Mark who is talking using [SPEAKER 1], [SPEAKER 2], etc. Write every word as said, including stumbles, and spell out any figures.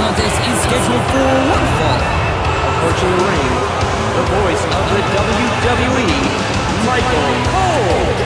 [SPEAKER 1] contest is scheduled for one fall.
[SPEAKER 2] Approaching the ring, the voice of the W W E, Michael Cole.